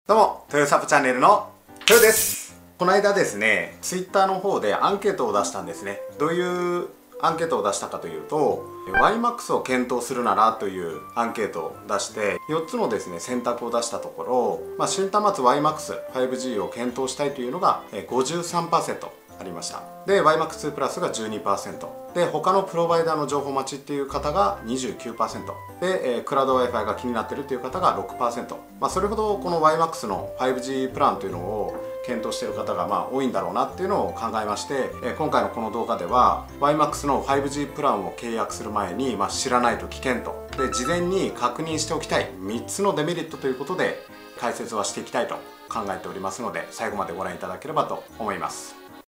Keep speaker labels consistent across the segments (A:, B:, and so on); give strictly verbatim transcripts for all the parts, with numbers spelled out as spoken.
A: どうも、トヨサポチャンネルのトヨです。この間ですね、ツイッターの方でアンケートを出したんですね。どういうアンケートを出したかというと、ワイマックス を検討するならというアンケートを出してよっつのですね選択を出したところ、まあ、新端末 ワイマックスファイブジー を検討したいというのが ごじゅうさんパーセント ありました。で ワイマックスツー プラスが じゅうにパーセント で、他のプロバイダーの情報待ちっていう方が にじゅうきゅうパーセント で、えー、クラウド Wi-Fi が気になってるっていう方が ろくパーセント、まあ、それほどこの ワイマックス の ファイブジー プランというのを検討している方がまあ多いんだろうなっていうのを考えまして、えー、今回のこの動画では ワイマックス の ファイブジー プランを契約する前に、まあ、知らないと危険とで事前に確認しておきたいみっつのデメリットということで解説はしていきたいと考えておりますので、最後までご覧いただければと思います。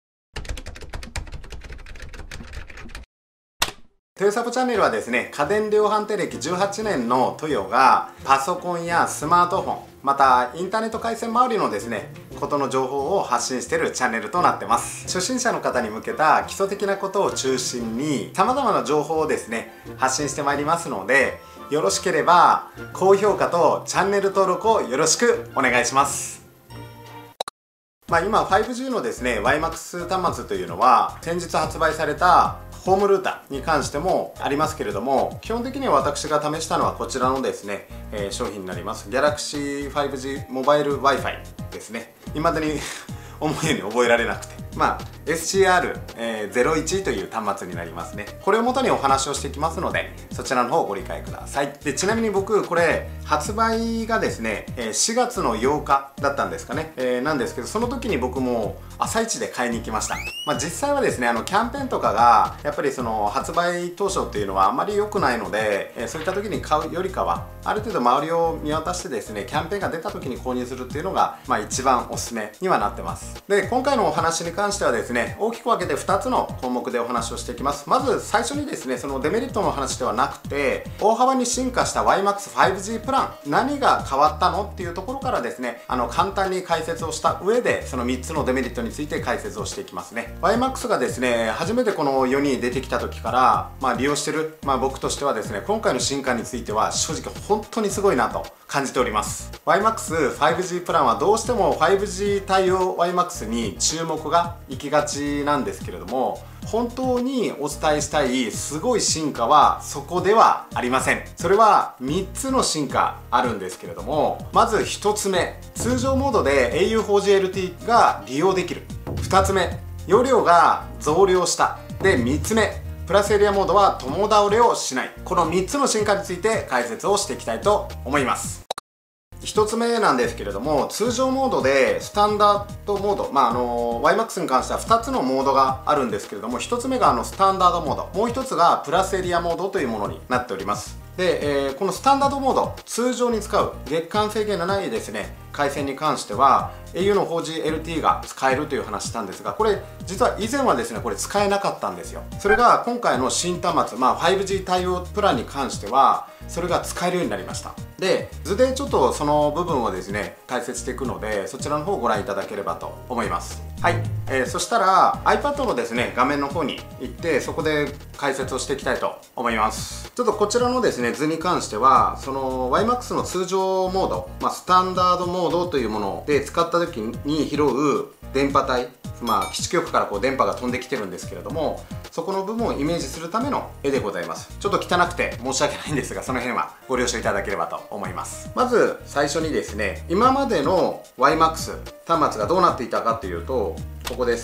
A: トヨサポチャンネルはですね、家電量販店歴じゅうはちねんのトヨがパソコンやスマートフォン、またインターネット回線周りのですねことの情報を発信しているチャンネルとなってます。初心者の方に向けた基礎的なことを中心に様々な情報をですね発信してまいりますので、よろしければ高評価とチャンネル登録をよろしくお願いします。まあ今 ファイブジー のですね ワイマックス 端末というのは先日発売されたホームルーターに関してもありますけれども、基本的には私が試したのはこちらのですね、えー、商品になります Galaxy ファイブジー モバイル Wi-Fi ですね。未だに思うように覚えられなくて、まあ エスシーアールゼロいち という端末になりますね。これを元にお話をしていきますので、そちらの方をご理解ください。でちなみに僕これ発売がですねしがつのようかだったんですかね、えー、なんですけど、その時に僕も朝一で買いに行きました。まあ、実際はですねあのキャンペーンとかがやっぱりその発売当初っていうのはあまり良くないので、えー、そういった時に買うよりかはある程度周りを見渡してですねキャンペーンが出た時に購入するっていうのが、まあ、一番おすすめにはなってます。で今回のお話に関してはですね大きく分けてふたつの項目でお話をしていきます。まず最初にですねそのデメリットの話ではなくて、大幅に進化した ワイマックスファイブジー プラン何が変わったのっていうところからですねあの簡単に解説をした上でそのみっつのデメリットについて解説をしていきますね。 ワイマックス がですね初めてこの世に出てきた時から、まあ、利用してる、まあ、僕としてはですね今回の進化については正直本当にすごいなと感じております。 ワイマックスファイブジー プランはどうしても ファイブジー 対応 ワイマックス に注目が行きがちなんですけれども、本当にお伝えしたいすごい進化はそこではありません。それはみっつの進化あるんですけれども、まずひとつめ、通常モードで エーユー フォージーエルティー が利用できる。ふたつめ、容量が増量した。でみっつめ、プラスエリアモードは共倒れをしない。このみっつの進化について解説をしていきたいと思います。ひとつめなんですけれども、通常モードでスタンダードモード、まああの ワイマックス に関してはふたつのモードがあるんですけれども、ひとつめがあのスタンダードモード、もうひとつがプラスエリアモードというものになっております。で、えー、このスタンダードモード、通常に使う月間制限のないですね回線に関しては エーユー の フォージーエルティー が使えるという話したんですが、これ実は以前はですねこれ使えなかったんですよ。それが今回の新端末、まあ、ファイブジー 対応プランに関してはそれが使えるようになりました。で図でちょっとその部分をですね解説していくので、そちらの方をご覧いただければと思います。はい、えー、そしたら iPad のですね画面の方に行ってそこで解説をしていきたいと思います。ちょっとこちらのですね図に関してはその ワイマックス の通常モード、まあ、スタンダードモードというもので使った時に拾う電波帯、まあ基地局からこう電波が飛んできてるんですけれども、そこの部分をイメージするための絵でございます。ちょっと汚くて申し訳ないんですが、その辺はご了承いただければと思います。まず最初にですね今までの ワイマックス 端末がどうなっていたかというと、ここです。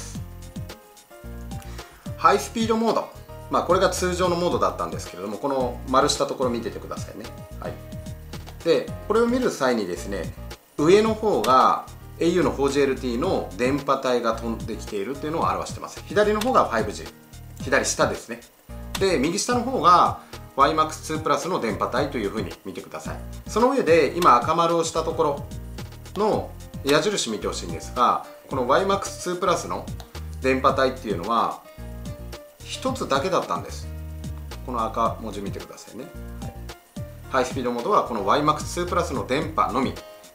A: ハイスピードモード、まあこれが通常のモードだったんですけれども、この丸したところ見ててくださいね。はい、でこれを見る際にですね上の方が エーユー の フォージーエルティー の電波帯が飛んできているというのを表してます。左の方が ファイブジー、 左下ですね。で右下の方が ワイマックスツー プラスの電波帯というふうに見てください。その上で今赤丸をしたところの矢印見てほしいんですが、この ワイマックスツー プラスの電波帯っていうのはひとつだけだったんです。この赤文字見てくださいね。はい、ハイスピードモードはこの ワイマックスツー プラスの電波のみ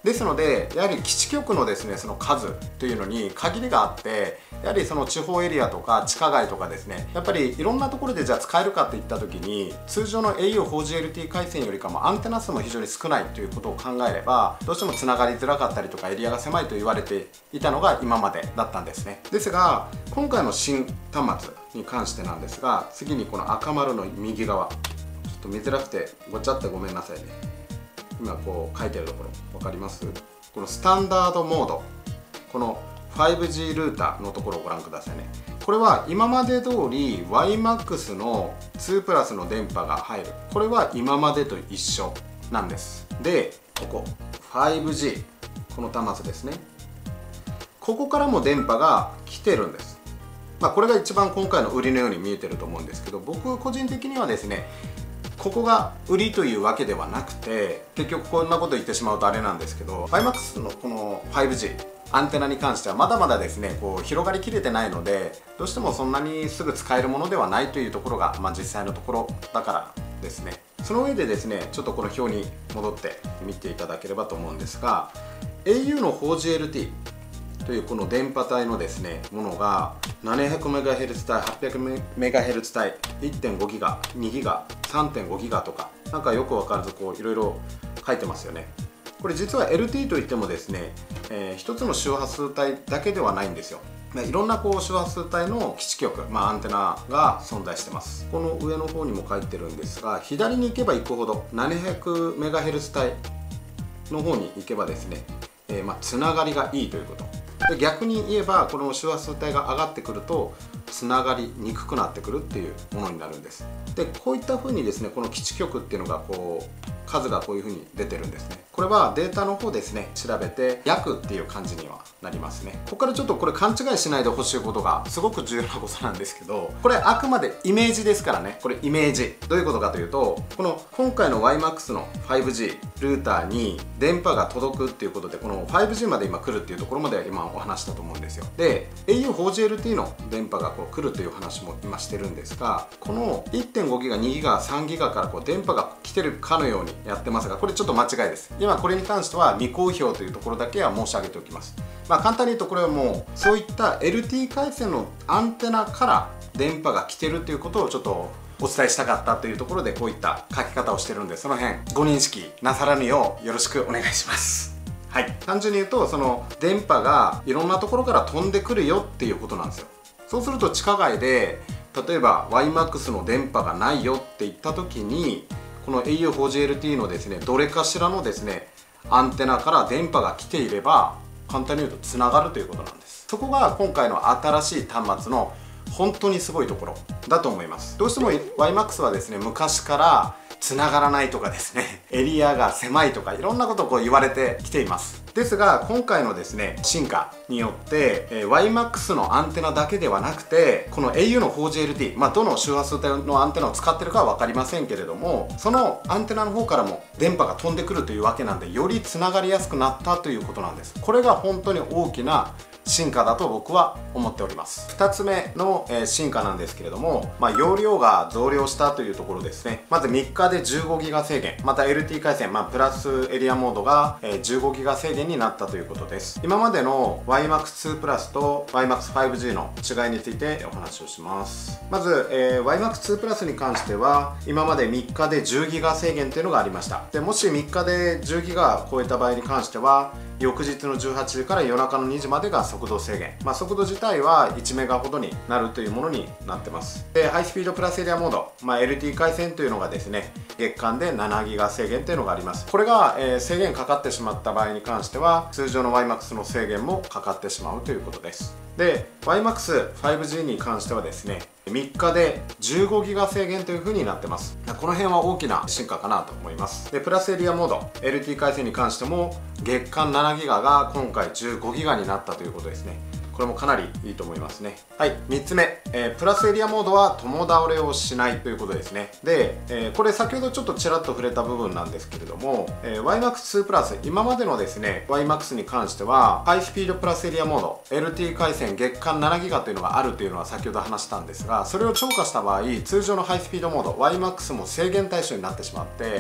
A: ですのでやはり基地局のですねその数というのに限りがあって、やはりその地方エリアとか地下街とかですね、やっぱりいろんなところでじゃあ使えるかっていった時に、通常の エーユー フォージーエルティー 回線よりかもアンテナ数も非常に少ないということを考えれば、どうしてもつながりづらかったりとかエリアが狭いと言われていたのが今までだったんですね。ですが今回の新端末に関してなんですが、次にこの赤丸の右側、ちょっと見づらくてごちゃってごめんなさいね。今こう書いてるところ分かります？このスタンダードモード、この ファイブジー ルーターのところをご覧くださいね。これは今まで通り ワイマックス のツープラスの電波が入る、これは今までと一緒なんです。でここ ファイブジー、 この端末ですね、ここからも電波が来てるんです。まあこれが一番今回の売りのように見えてると思うんですけど、僕個人的にはですね、ここが売りというわけではなくて、結局こんなこと言ってしまうとあれなんですけど、 ワイマックス のこの ファイブジー アンテナに関してはまだまだですねこう広がりきれてないので、どうしてもそんなにすぐ使えるものではないというところが、まあ、実際のところだからですね。その上でですね、ちょっとこの表に戻って見ていただければと思うんですが、 エーユー の フォージーエルティー というこの電波帯のですねものが ななひゃくメガヘルツ 帯、はっぴゃくメガヘルツ 帯、いってんごギガ、にギガ、さんてんごギガとか、なんかよく分からずこういろいろ書いてますよね。これ実は エルティー といってもですね、えー、一つの周波数帯だけではないんですよ。いろんなこう周波数帯の基地局、まあ、アンテナが存在してます。この上の方にも書いてるんですが、左に行けば行くほど ななひゃくメガヘルツ 帯の方に行けばですね、えー、まあつながりがいいということ。で逆に言えばこの周波数帯が上がってくるとつながりにくくなってくるっていうものになるんです。でこういった風にですね、この基地局っていうのがこう数がこういう風に出てるんですね。これはデータの方ですね調べて約っていう感じにはなりますね。ここからちょっとこれ勘違いしないでほしいことがすごく重要なことなんですけど、これあくまでイメージですからね。これイメージどういうことかというと、この今回の ワイマックス の ファイブジー ルーターに電波が届くっていうことで、この ファイブジー まで今来るっていうところまでは今お話したと思うんですよ。で エーユー フォージーエルティー の電波がこう来るという話も今してるんですが、この いってんごギガ、にギガ、さんギガからこう電波が来てるかのようにやってますが、これちょっと間違いです。今これに関しては未公表というところだけは申し上げておきます。まあ簡単に言うとこれはもうそういった エルティー 回線のアンテナから電波が来てるということをちょっとお伝えしたかったというところで、こういった書き方をしてるんで、その辺ご認識なさらぬようよろしくお願いします。はい、単純に言うとその電波がいろんなところから飛んでくるよっていうことなんですよ。そうすると地下街で例えば ワイマックス の電波がないよって言った時に、この エーユー フォージーエルティー のですねどれかしらのですねアンテナから電波が来ていれば、簡単に言うとつながるということなんです。そこが今回の新しい端末の本当にすごいところだと思います。どうしても ワイマックス はですね昔からつながらないとかですねエリアが狭いとかいろんなことをこう言われてきています。ですが今回のですね進化によって、えー、ワイマックス のアンテナだけではなくて、この エーユー の フォージーエルティー、まあ、どの周波数帯のアンテナを使ってるかは分かりませんけれども、そのアンテナの方からも電波が飛んでくるというわけなんで、よりつながりやすくなったということなんです。これが本当に大きな進化だと僕は思っております。ふたつめの、えー、進化なんですけれども、まあ、容量が増量したというところですね。まずみっかでじゅうごギガ制限、また エルティー 回線、まあ、プラスエリアモードが、えー、じゅうごギガ制限になったということです。今までの ワイマックスツー プラスと ワイマックスファイブジー の違いについてお話をします。まず、えー、ワイマックスツー プラスに関しては今までみっかでじゅうギガ制限というのがありました。でもしみっかでじゅうギガ超えた場合に関しては翌日のじゅうはちじから夜中のにじまでが速度制限、まあ、速度自体はいちメガほどになるというものになってます。でハイスピードプラスエリアモード、まあ、エルティー 回線というのがですね月間でななギガ制限というのがあります。これが、えー、制限かかってしまった場合に関しては通常の ワイマックス の制限もかかってしまうということです。で ワイマックスファイブジー に関してはですねみっかでじゅうごギガ制限という風になってます。この辺は大きな進化かなと思います。でプラスエリアモード エルティー 回線に関しても月間ななギガが今回じゅうごギガになったということですね。これもかなりいいと思いますね。はい、みっつめ、えー、プラスエリアモードは共倒れをしないということですね。で、えー、これ先ほどちょっとちらっと触れた部分なんですけれども、えー、ワイマックスツー プラス今までのですね ワイマックス に関してはハイスピードプラスエリアモード エルティー 回線月間ななギガというのがあるというのは先ほど話したんですが、それを超過した場合通常のハイスピードモード ワイマックス も制限対象になってしまって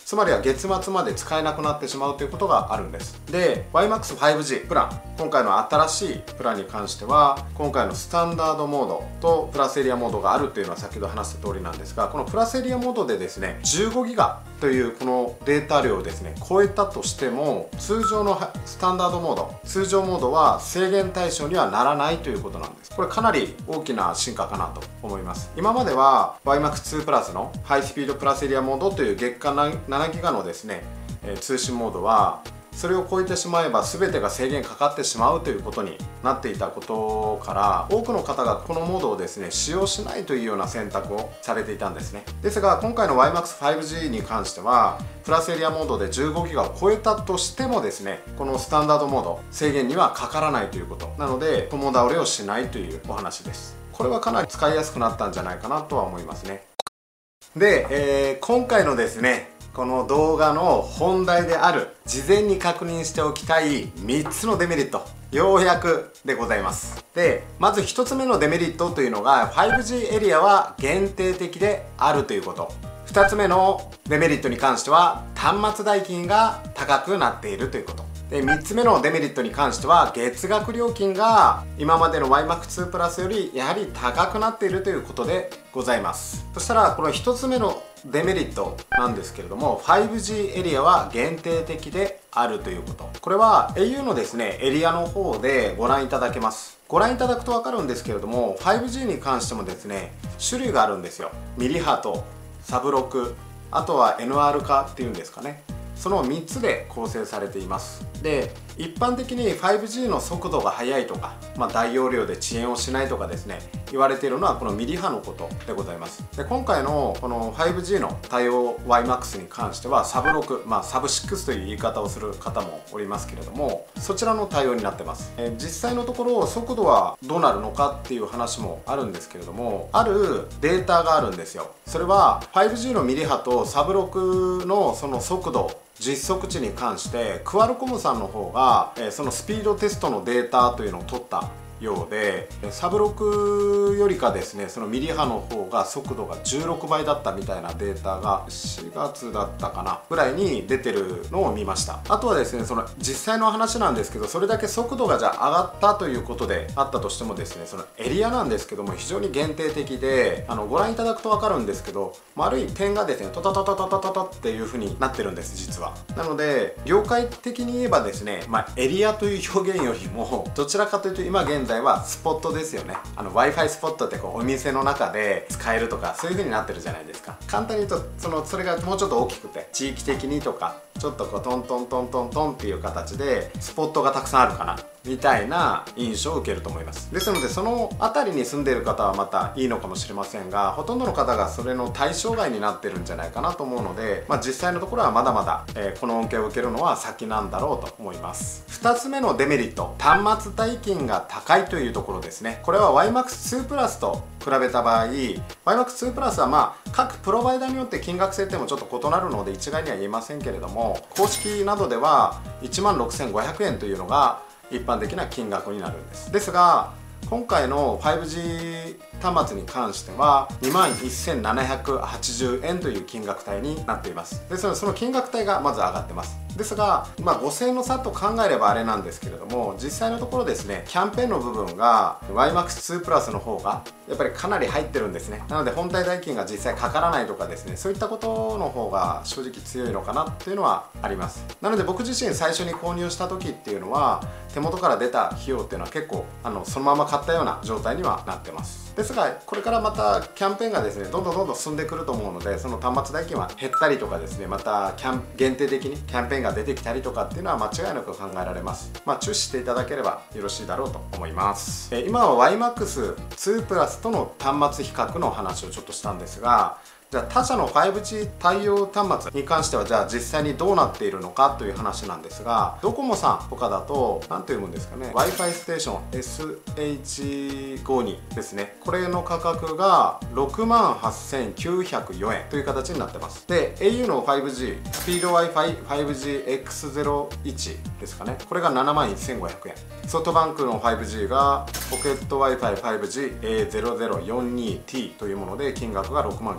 A: つまりは月末まで使えなくなってしまうということがあるんです。で ワイマックスファイブジー プラン、今回の新しいプランに関しては今回のスタンダードモードとプラスエリアモードがあるというのは先ほど話した通りなんですが、このプラスエリアモードでですねじゅうごギガというこのデータ量をですね超えたとしても、通常のスタンダードモード、通常モードは制限対象にはならないということなんです。これかなり大きな進化かなと思います。今までは ワイマックスツー プラスのハイスピードプラスエリアモードという月間ななギガのですね、えー、通信モードはそれを超えてしまえば全てが制限かかってしまうということになっていたことから、多くの方がこのモードをですね使用しないというような選択をされていたんですね。ですが今回の ワイマックスファイブジー に関してはプラスエリアモードでじゅうごギガを超えたとしてもですね、このスタンダードモード制限にはかからないということなので、共倒れをしないというお話です。これはかなり使いやすくなったんじゃないかなとは思いますね。で、えー、今回のですねこの動画の本題である事前に確認しておきたいみっつのデメリット、ようやくでございます。でまずひとつめのデメリットというのが ファイブジー エリアは限定的であるということ。ふたつめのデメリットに関しては端末代金が高くなっているということ。でみっつめのデメリットに関しては月額料金が今までの ワイマックスツー プラスよりやはり高くなっているということでございます。そしたらこのひとつめのデメリットなんですけれども、 ファイブジー エリアは限定的であるということ。これは エーユー のですねエリアの方でご覧いただけます。ご覧いただくと分かるんですけれども、 ファイブジー に関してもですね種類があるんですよ。ミリ波とサブロク、あとは エヌアール 化っていうんですかね、そのみっつで構成されています。で一般的に ファイブジー の速度が速いとか、まあ、大容量で遅延をしないとかですね言われているのはこのミリ波のことでございます。で今回のこの ファイブジー の対応 ワイマックス に関してはサブろく、まあ、サブシックスという言い方をする方もおりますけれども、そちらの対応になってます。えー、実際のところ速度はどうなるのかっていう話もあるんですけれども、あるデータがあるんですよ。それは ファイブジー のミリ波とサブろくのその速度実測値に関してクアルコムさんの方が、えー、そのスピードテストのデータというのを取ったようで、サブろくよりかですねそのミリ波の方が速度がじゅうろくばいだったみたいなデータがしがつだったかなぐらいに出てるのを見ました。あとはですねその実際の話なんですけど、それだけ速度がじゃあ上がったということであったとしてもですね、そのエリアなんですけども非常に限定的で、あのご覧いただくと分かるんですけど、丸い点がですねトタトタトタトタっていう風になってるんです実は。なので業界的に言えばですね、まあ、エリアという表現よりもどちらかというと今現在はスポットですよね。あの Wi-Fi スポットってこうお店の中で使えるとかそういう風になってるじゃないですか。簡単に言うとそのそれがもうちょっと大きくて地域的にとかちょっとこうトントントントントンっていう形でスポットがたくさんあるかなみたいな印象を受けると思います。ですのでその辺りに住んでいる方はまたいいのかもしれませんが、ほとんどの方がそれの対象外になってるんじゃないかなと思うので、まあ、実際のところはまだまだ、えー、この恩恵を受けるのは先なんだろうと思います。ふたつめのデメリット、端末代金が高いというところですね。これは ワイマックスツー プラスと比べた場合 ワイマックスツー プラスはまあ各プロバイダーによって金額設定もちょっと異なるので一概には言えませんけれども、公式などではいちまんろくせんごひゃくえんというのが一般的な金額になるんです。ですが今回の ファイブジー 端末に関しては にまんせんななひゃくはちじゅうえんという金額帯になっています。ですのでその金額帯がまず上がってます。ですが、まあ、ごせんえんの差と考えればあれなんですけれども、実際のところですねキャンペーンの部分が ワイマックスツー プラスの方がやっぱりかなり入ってるんですね。なので本体代金が実際かからないとかですね、そういったことの方が正直強いのかなっていうのはあります。なので僕自身最初に購入した時っていうのは手元から出た費用っていうのは結構あのそのまま買ったような状態にはなってます。ですがこれからまたキャンペーンがですねどんどんどんどん進んでくると思うので、その端末代金は減ったりとかですね、またキャン限定的にキャンペーンが出てきたりとかっていうのは間違いなく考えられます。まあ注視していただければよろしいだろうと思います。え今は ワイマックスツー プラスとの端末比較の話をちょっとしたんですが、じゃあ他社の ファイブジー 対応端末に関してはじゃあ実際にどうなっているのかという話なんですが、ドコモさんとかだと何て読むんですかね、 Wi-Fi ステーション エスエイチごじゅうに ですね、これの価格がろくまんはっせんきゅうひゃくよえんという形になってます。で エーユー の ファイブジー スピード Wi-Fi ファイブジーエックスゼロいち ですかね、これがななまんせんごひゃくえん、ソフトバンクの ファイブジー がポケット Wi-Fi ファイブジーエーゼロゼロよんにティー というもので金額がろくまんきゅうせん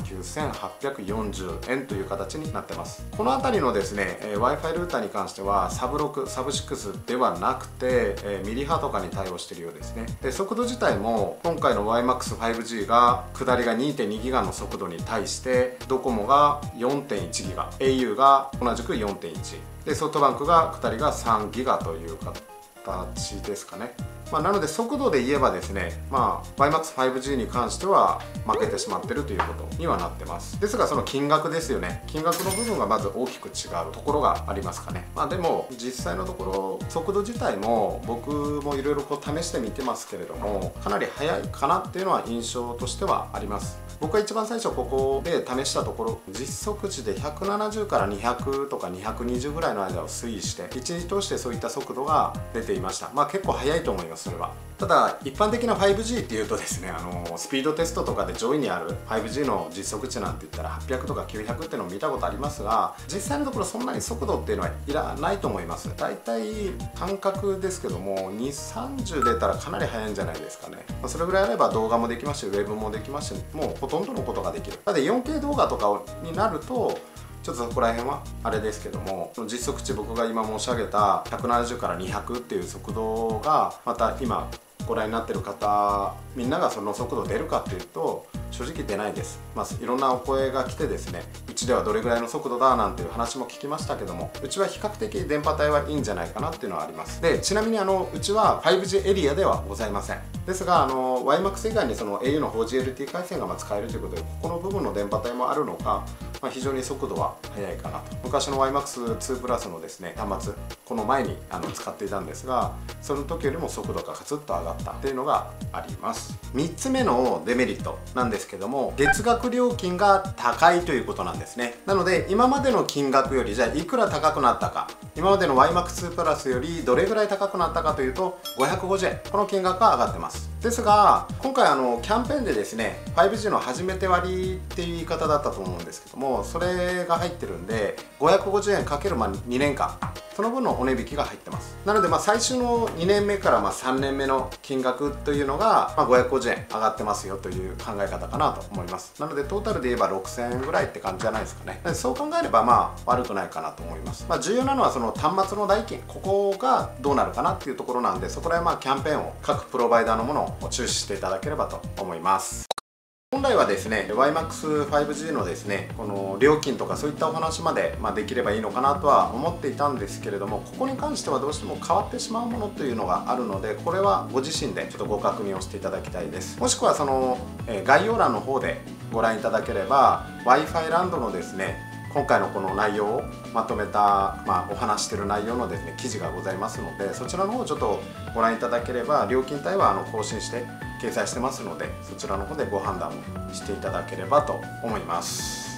A: せんはっぴゃくよんじゅうえんという形になってます。この辺りのですね、えー、Wi-Fi ルーターに関してはサブろく、サブろくではなくて、えー、ミリ波とかに対応しているようですね。で速度自体も今回の ワイマックスファイブジー が下りが にてんにギガの速度に対してドコモが よんてんいちギガ、 au が同じく よんてんいち でソフトバンクが下りがさんギガという形ですかね。まあ、なので速度で言えばですね、まあ、ワイマックスファイブジー に関しては負けてしまってるということにはなってます。ですがその金額ですよね。金額の部分がまず大きく違うところがありますかね。まあでも実際のところ速度自体も僕もいろいろこう試してみてますけれども、かなり速いかなっていうのは印象としてはあります。僕は一番最初ここで試したところ、実測値でひゃくななじゅうからにひゃくとかにひゃくにじゅうぐらいの間を推移していちにち通してそういった速度が出ていました。まあ結構速いと思います、それは。ただ一般的な ファイブジー っていうとですね、あのスピードテストとかで上位にある ファイブジー の実測値なんて言ったらはっぴゃくとかきゅうひゃくっていうのを見たことありますが、実際のところそんなに速度っていうのはいらないと思います。だいたい感覚ですけどもにじゅう、さんじゅう出たらかなり速いんじゃないですかね。まあ、それぐらいあれば動画もできますしウェブもできますし、もうほとんどのことができる。ただ よんケー 動画とかになるとちょっとそこら辺はあれですけども、実測値僕が今申し上げたひゃくななじゅうからにひゃくっていう速度がまた今ご覧になってる方みんながその速度出るかっていうと正直出ないです。まあ、いろんなお声が来てですね、うちではどれぐらいの速度だなんていう話も聞きましたけども、うちは比較的電波帯はいいんじゃないかなっていうのはあります。でちなみにあのうちは ファイブジー エリアではございません。ですがあの ワイマックス 以外にその au の フォージーエルティー 回線がまあ使えるということで、ここの部分の電波帯もあるのか、まあ、非常に速度は速いかなと。昔の ワイマックスツー プラスのですね端末、この前にあの使っていたんですが、その時よりも速度がカツッと上がったっていうのがあります。みっつめのデメリットなんですけども、月額料金が高いということなんですね。なので今までの金額よりじゃあいくら高くなったか、今までの ワイマックスツー プラスよりどれぐらい高くなったかというとごひゃくごじゅうえん、この金額が上がってます。ですが今回あのキャンペーンでですね ファイブジー の初めて割っていう言い方だったと思うんですけども、それが入ってるんでごひゃくごじゅうえんかけるにねんかん、その分のお値引きが入ってます。なのでまあ最終のにねんめからまあさんねんめの金額というのがまあごひゃくごじゅうえん上がってますよという考え方かなと思います。なのでトータルで言えばろくせんえんぐらいって感じじゃないですかね。そう考えればまあ悪くないかなと思います。まあ、重要なのはその端末の代金、ここがどうなるかなっていうところなんで、そこら辺まあキャンペーンを各プロバイダーのものを注視していただければと思います。本来はですね ワイマックスファイブジー のですねこの料金とかそういったお話まで、まあ、できればいいのかなとは思っていたんですけれども、ここに関してはどうしても変わってしまうものというのがあるので、これはご自身でちょっとご確認をしていただきたいです。もしくはその、えー、概要欄の方でご覧いただければ Wi-Fi ランドのですね今回のこの内容をまとめた、まあ、お話している内容のですね記事がございますので、そちらの方をちょっとご覧いただければ、料金帯はあの更新して掲載してますので、そちらの方でご判断をしていただければと思います。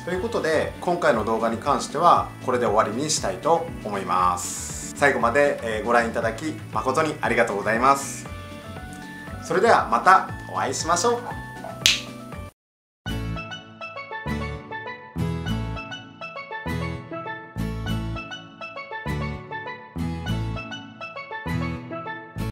A: ということで今回の動画に関してはこれで終わりにしたいと思います。最後までご覧いただき誠にありがとうございます。それではまたお会いしましょう。